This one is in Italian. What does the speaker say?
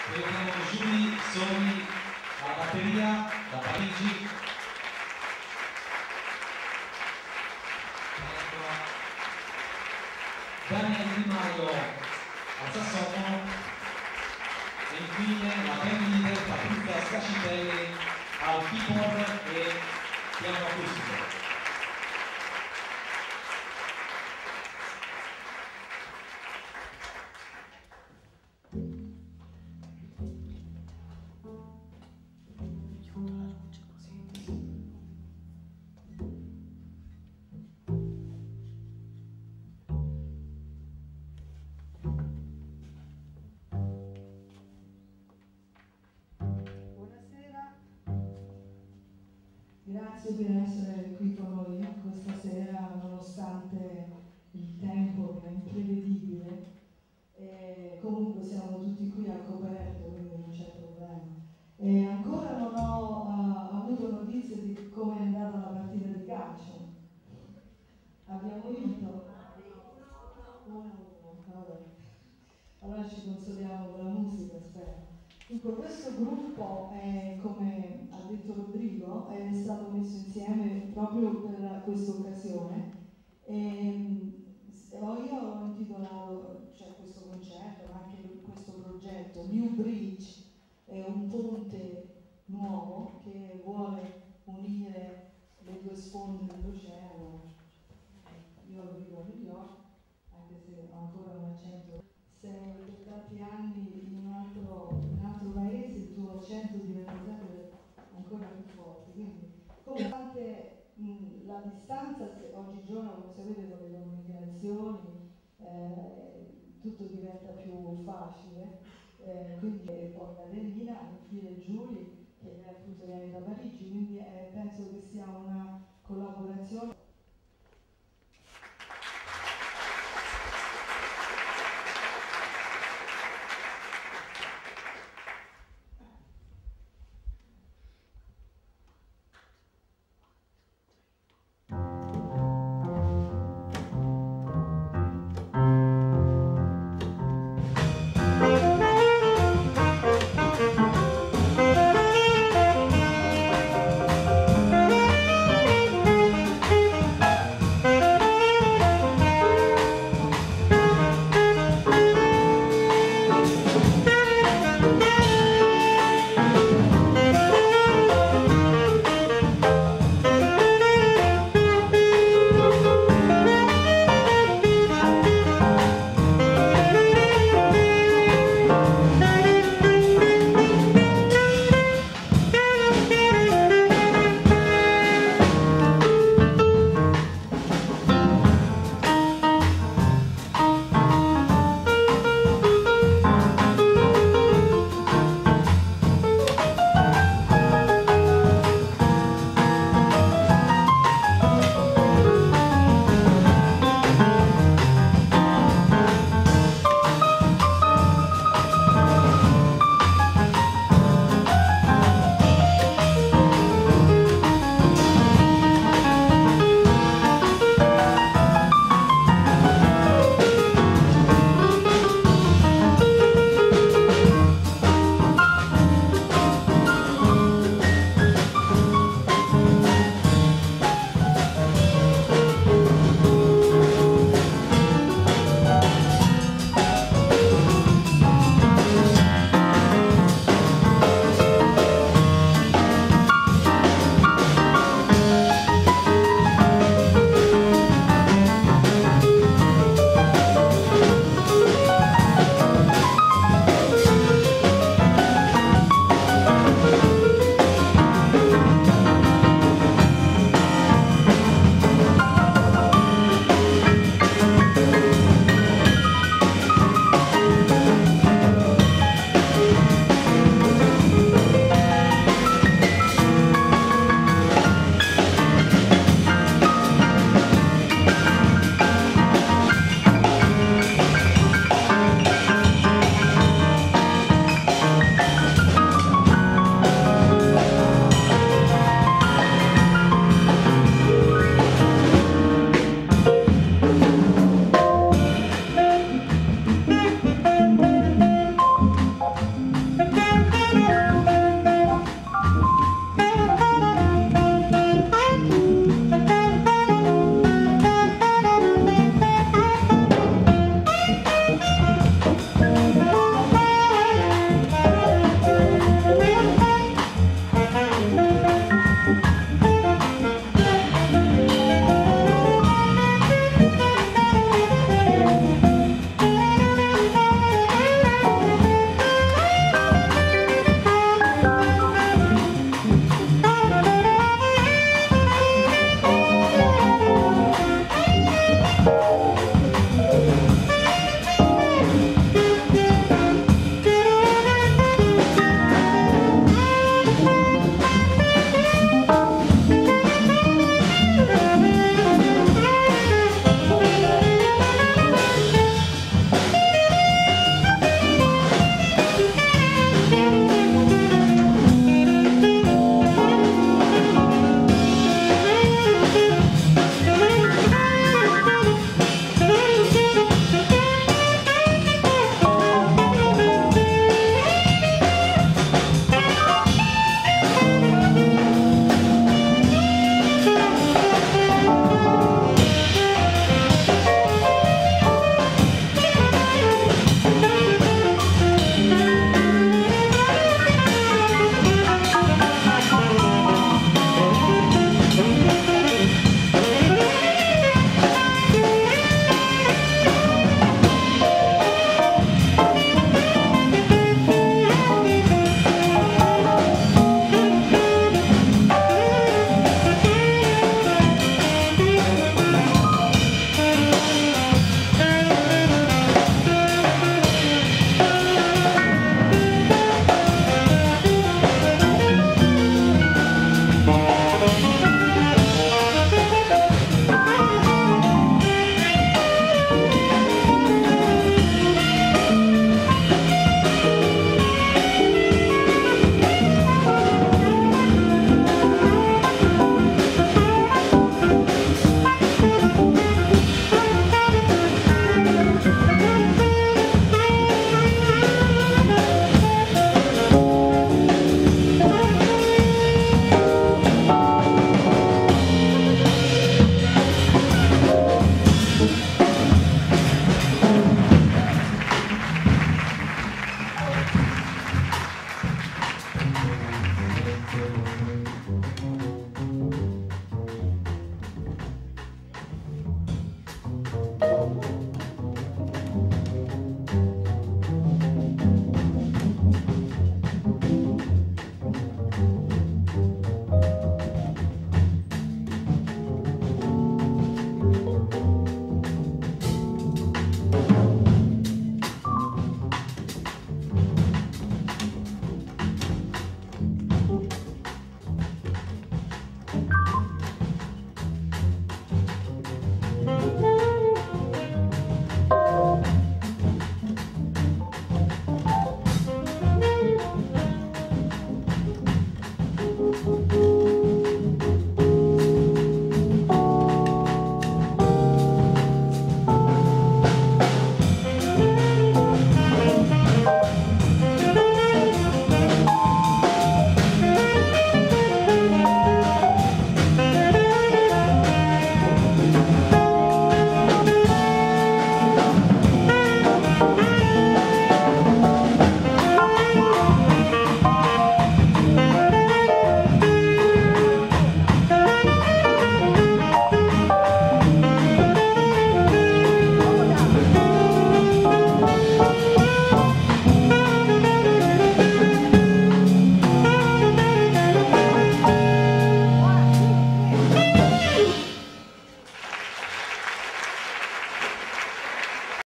Vediamo Giuli Soli alla batteria da Parigi. Daniel Di Maio al sassofono e infine la band leader Patrizia Scacitelli al keyboard e piano acustico. Grazie per essere qui con noi questa sera, nonostante il tempo che è imprevedibile. Comunque siamo tutti qui al coperto, quindi non c'è problema. Ancora non ho avuto notizie di come è andata la partita di calcio. Abbiamo vinto 1-1, vabbè. Allora ci consoliamo con la musica, spero. Dunque, questo gruppo, come ha detto Rodrigo, è stato messo insieme proprio per questa occasione. Io ho intitolato, cioè, questo concerto, ma anche questo progetto, New Bridge, è un ponte nuovo che vuole unire le due sponde dell'oceano. Io vivo a New York, anche se ho ancora un accento. Se per tanti anni in un altro paese il tuo accento diventa sempre ancora più forte. Quindi, nonostante la distanza, oggigiorno, come sapete, con le comunicazioni tutto diventa più facile. Quindi poi Adelina, infine Giulia, che appunto viene da Parigi, quindi penso che sia una collaborazione